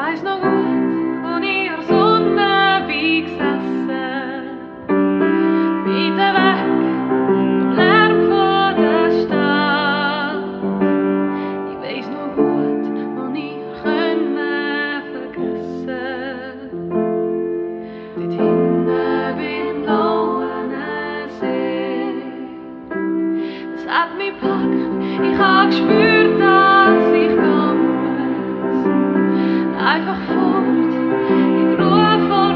weiß noch gut, wo ich an der Sonne bin gesessen, weiter weg vom Lärm von der Stadt. Ich weiß noch gut, wo ich vergessen konnte. Dort hinten beim blauen See. Es hat mich gepackt, ich hab gespürt, dass ich gehen muss. Einfach fort in die Ruhe von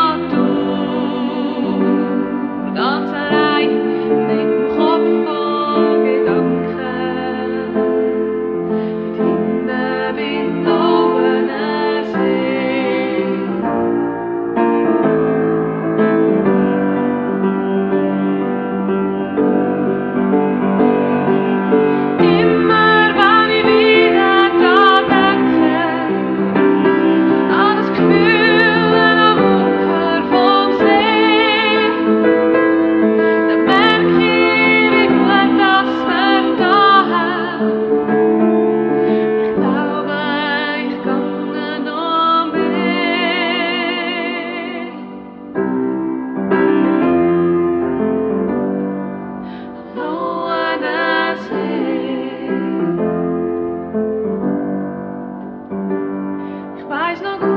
Natur. Ganz allein mit dem Kopf voll Gedanken. Dort hinten beim blauen See. Immer wenn ich wieder dran denke, an das Gefühl am Ufer vom See, dann merke ich, wie gut das wir da haben. Ich glaube, ich kann noch mehr. Blauen See. Ich weiß noch gut.